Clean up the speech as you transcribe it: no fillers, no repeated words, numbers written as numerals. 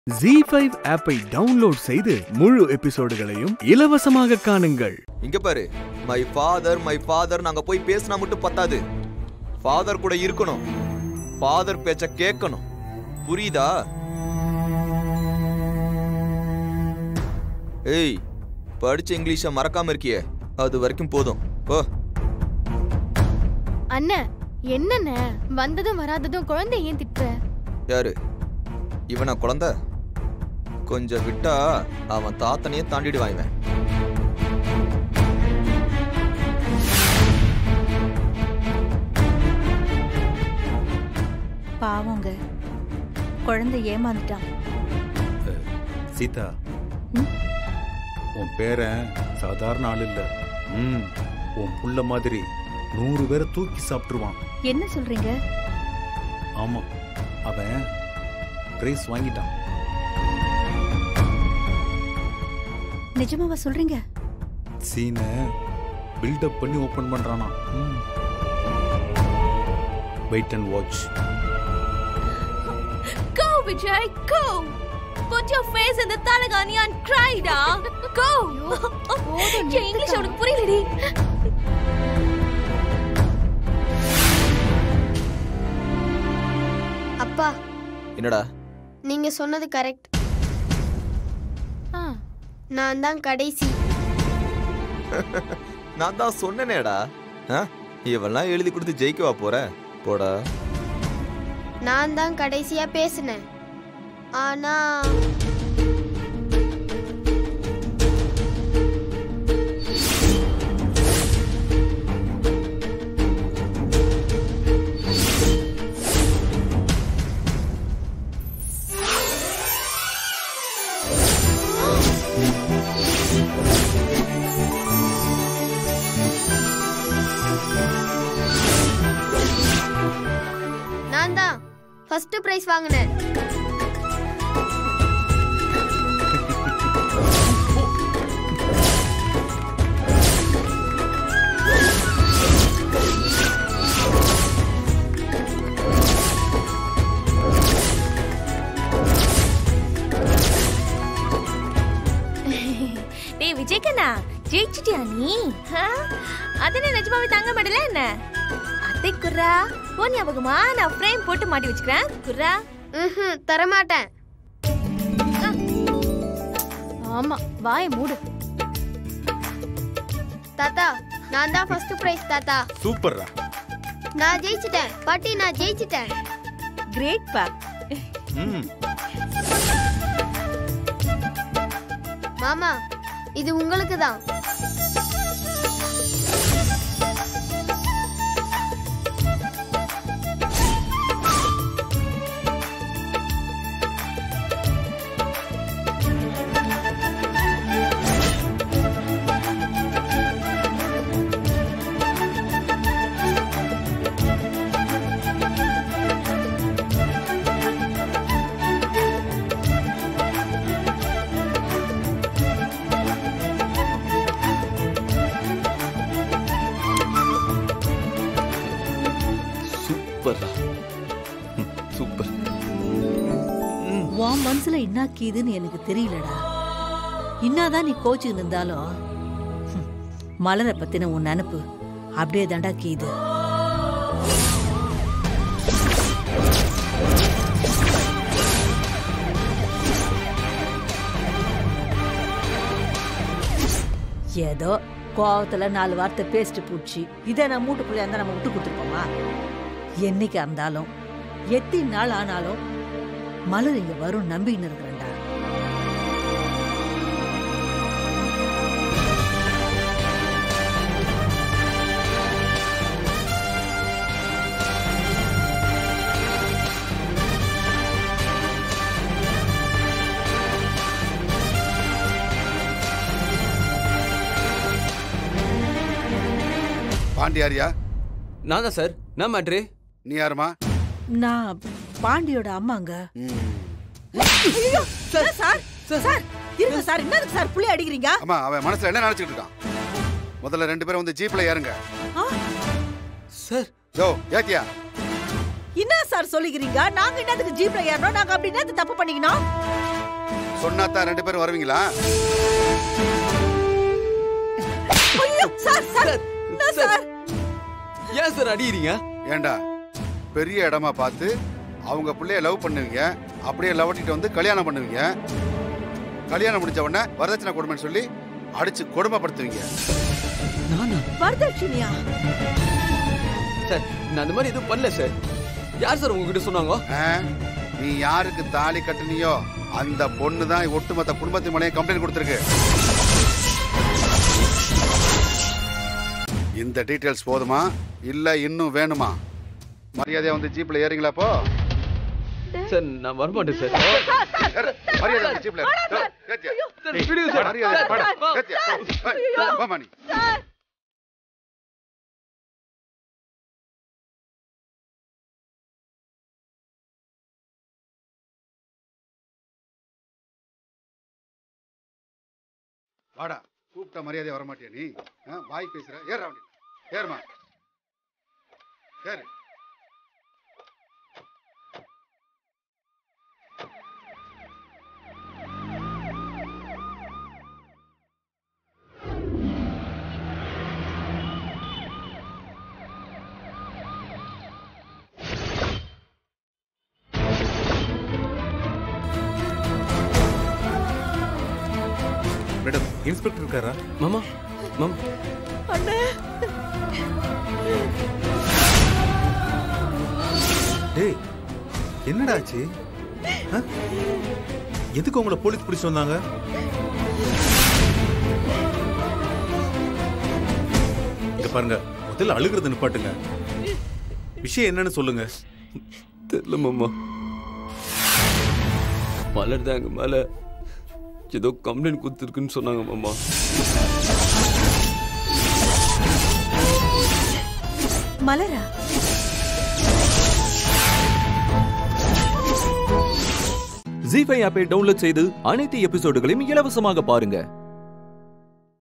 Z5 ஆப்பை download செய்து முழு எபிசோடுகளையும் இலவசமாக காணுங்கள். இங்க பாரு, மை ஃபாதர் நாங்க போய் பேசினா மட்டும் பத்தாது. ஃபாதர் கூட இருக்கணும், ஃபாதர் பேச்ச கேட்கணும். புரியுதா? ஏய், படிச்ச இங்கிலீஷ மறக்காம இருக்கியே, அது வரைக்கும் போதும். ஓ அண்ணா, என்னண்ணே வந்ததும் வராததும் குழந்தை ஏன் திட்டுற? யாரு இவனா குழந்தை? கொஞ்சம் விட்டா அவன் தாத்தனையே தாண்டிடுவாங்க. பாவங்க, குழந்தை ஏமாந்துட்டான். சீதா, உன் பேரன் சாதாரண ஆள் இல்ல. உன் புள்ள மாதிரி 100 பேரை தூக்கி சாப்பிட்டுருவான். என்ன சொல்றீங்க? ஆமா, அவன் பிரைஸ் வாங்கிட்டான். நிஜமாவா சொல்றீங்க? சீனை பில்டப் பண்ணி ஓபன் பண்றானா. Wait and watch. Go Vijay, go. Put your face in the talagani and cry da. Go. ये इंग्लिश அவனுக்கு புரியலடி. அப்பா, என்னடா? நீங்க சொன்னது கரெக்ட். நான் தான் கடைசி. நான் தான் சொன்னேனேடா. இவெல்லாம் எழுதி கொடுத்து ஜெயிக்கவா போற? போடா. நான் தான் கடைசியா பேசினேன். ஆனா நான் தான் ஃபர்ஸ்ட் பிரைஸ் வாங்கினேன். டேய் விஜய் கண்ணா, ஜெயிச்சிட்டியா நீ? அதனே நிஜமாவே தாங்க மாட்டல என்ன? அத்தை குர்ரா, ஓ ஞாபகமா நான் ஃப்ரேம் போட்டு மாட்டி வச்சுக்கிறேன். குர்ரா தர மாட்டேன். ஆமா, வாயை மூடு. தாத்தா, நான் தான் ஃபர்ஸ்ட் பிரைஸ் தாத்தா. சூப்பர்ரா. நான் ஜெயிச்சிட்டேன் பாட்டி, நான் ஜெயிச்சிட்டேன். கிரேட் பா. மாமா, இது உங்களுக்கு தான். சூப்பர். உன் மனசுல என்ன கீதுன்னு எனக்கு தெரியலடா. இன்னாதான் நீ கோச்சுக்கு இருந்தாலும் மலரை பத்தின உன் நினப்பு அப்படியே தாண்டா கீது. ஏதோ கோவத்துல 4 வார்த்தை பேசிட்டு பூச்சி இதை நான் மூட்டுக்குள்ளே இருந்தா நம்ம விட்டு கொடுத்துருப்போமா? என்னைக்கு இருந்தாலும் எத்தனை நாள் ஆனாலும் மலர் இங்க வரும் நம்பின்னு இருக்கிறேன்டா. பாண்டியாரியா? நான் தான் சார். நான் மேட்ரு. நீ யாருமா? நான் பாண்டியோட அம்மாங்க. இருங்க சார், என்னதுக்கு சார் புள்ளி அடிக்கிறீங்க? அம்மா, அவன் மனசுல என்ன நினைச்சிட்டு இருக்கான்? முதல்ல 2 பேரும் வந்து ஜீப்ல ஏறுங்க. சார், யோ ஏத்தியா? என்ன சார் சொல்லிக்கிறீங்க? நாங்க என்னதுக்கு ஜீப்ல ஏறணும்? நாங்க அப்படி என்ன தப்பு பண்ணிக்கணும்? சொன்னாதான் 2 பேரும் வருவீங்களா? ஏன் சார் அடிக்கிறீங்க? ஏண்டா பெரிய இடமா பார்த்து அவங்க பிள்ளைய லவ் பண்ணுவீங்க, அப்படியே லவட்டிட்டு வந்து கல்யாணம் பண்ணுவீங்க. கல்யாணம் முடிஞ்ச உடனே வரதட்சணை கொடுமைன்னு சொல்லி அடிச்சு கொடுமைப்படுத்துவீங்க. வரதட்சணையா? சார் நான் அந்த மாதிரி எதுவும் பண்ணல சார். யார் சார் உங்ககிட்ட சொன்னாங்க? நீ யாருக்கு தாலி கட்டுனியோ அந்த பொண்ணு தான் ஒட்டுமொத்த குடும்பத்தின் மேலேயே கம்ப்ளைண்ட் கொடுத்துருக்கு. இந்த டீடைல்ஸ் போதுமா இல்ல இன்னும் வேணுமா? மரியாதையா வந்து ஜீப்ல ஏறீங்களா? போ சார் நான் வரமாட்டேன் சார். மரியாதை ஜீப்ல வாடா. கூப்பிட்ட மரியாதையா வரமாட்டியா நீ? வாய் பேசுற. ஏறா வண்டி. ஏறுமா. ஏறு. மேடம், இன்ஸ்பெக்டர் இருக்காரா? மாமா மாமா. அண்ணே, டேய் என்னடா ஆச்சு? எதுக்கு உங்களை போலீஸ் பிடிச்சு வந்தாங்க? இங்க பாருங்க, முதல்ல அழுகுறது நிப்பாட்டுங்க. விஷயம் என்னன்னு சொல்லுங்க. தெரியல மாமா. மலர் தான் எங்க மேல ஏதோ கம்ப்ளைண்ட் கொடுத்துருக்குன்னு சொன்னாங்க மாமா. மலரா? ஜீ5 ஆப்பை டவுன்லோட் செய்து அனைத்து எபிசோடுகளையும் இலவசமாக பாருங்க.